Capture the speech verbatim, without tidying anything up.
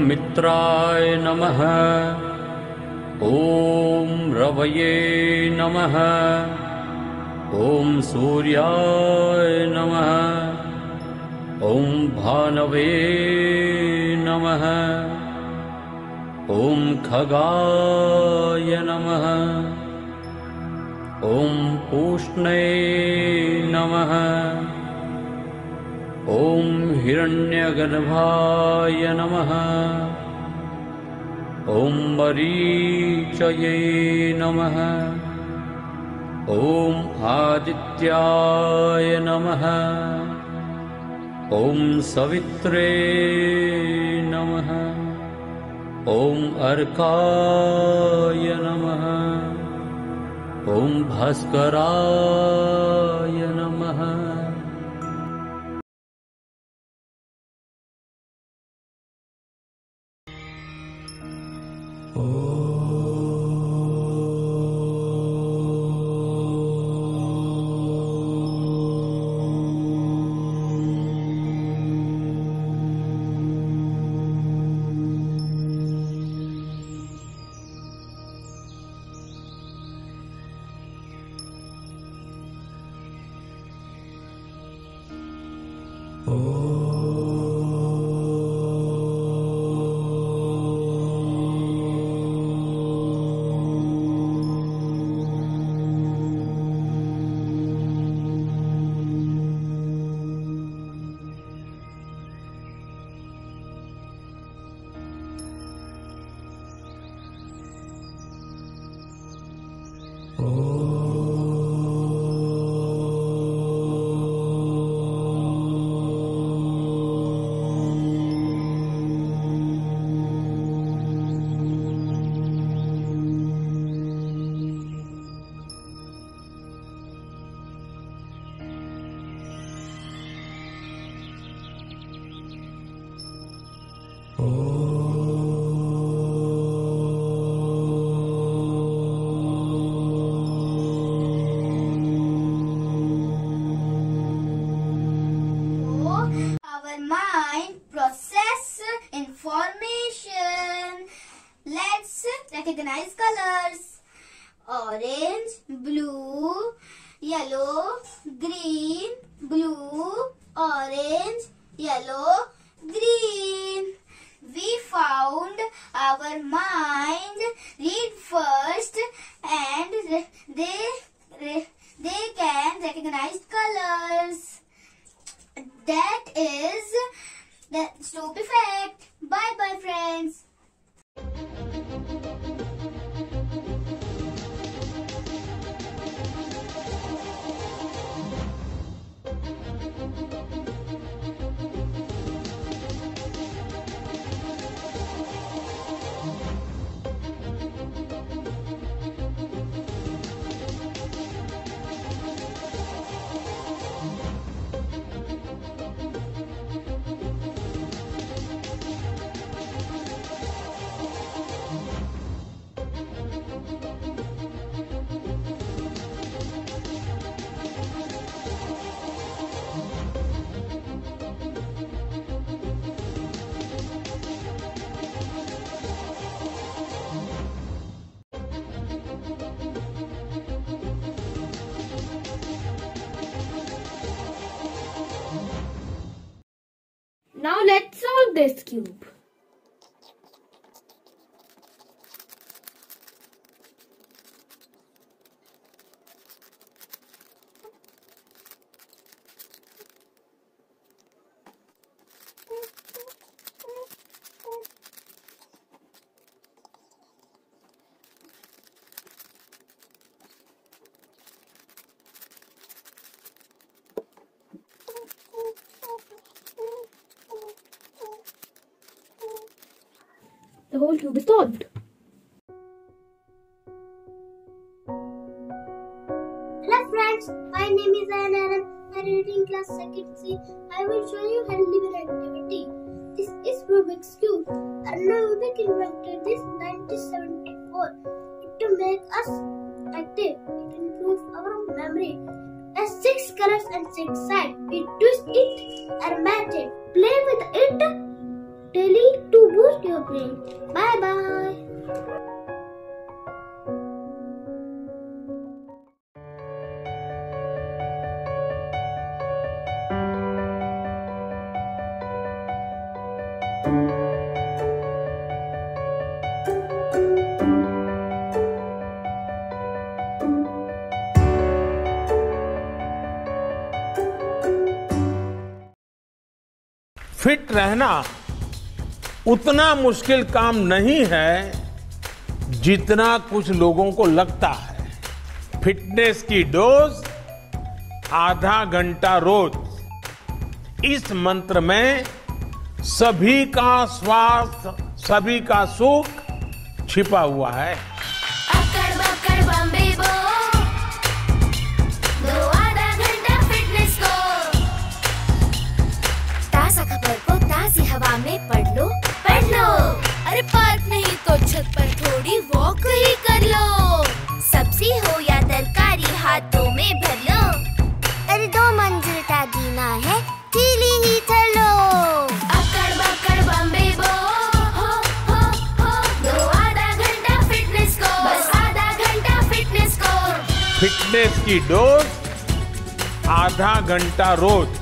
मित्राय नमः। ॐ रवये नमः। ॐ सूर्याय नमः। ॐ भानवे नमः। ॐ खगाय नमः। ॐ पूष्णे नमः। ॐ हिरण्यगर्भाय नमः। ॐ मरीचये नमः। ॐ आदित्याय नमः। ॐ सवित्रे नमः। ॐ अर्काय नमः। ॐ भास्कराय नमः। Our mind process information. Let's recognize colors. Orange, blue, yellow, green, blue, orange, yellow, green. We found our mind read first and they, they can recognize colors. That is the Snoop effect. Bye bye friends. Now let's solve this cube. The whole cube is solved. Hello friends, my name is Anaran. I read in class second C. I will show you healthy brain activity. This is Rubik's Cube. Arnav Rubik invented this in nineteen seventy-four. It to make us active. It improves our memory. It has six colors and six sides. We twist it and match it. Play with it daily to boost your brain. Bye bye. Fit रहना उतना मुश्किल काम नहीं है जितना कुछ लोगों को लगता है। फिटनेस की डोज आधा घंटा रोज। इस मंत्र में सभी का स्वास्थ्य, सभी का सुख छिपा हुआ है। अक्कड़ बक्कड़ बम्बे बो, दो आधा घंटा फिटनेस को। ताजा खबर को ताजी हवा में पढ़ लो, पढ़ लो। अरे पार्क नहीं तो छत पर थोड़ी वॉक ही कर लो। सब्जी हो या तरकारी हाथों में भर लो। अरे दो मंजिल का जीना है, सीढ़ी ही चढ़ लो। अक्कड़ बक्कड़ बम्बे बो, हो हो हो, दो आधा घंटा फिटनेस को, बस आधा घंटा फिटनेस को। फिटनेस की डोज आधा घंटा रोज।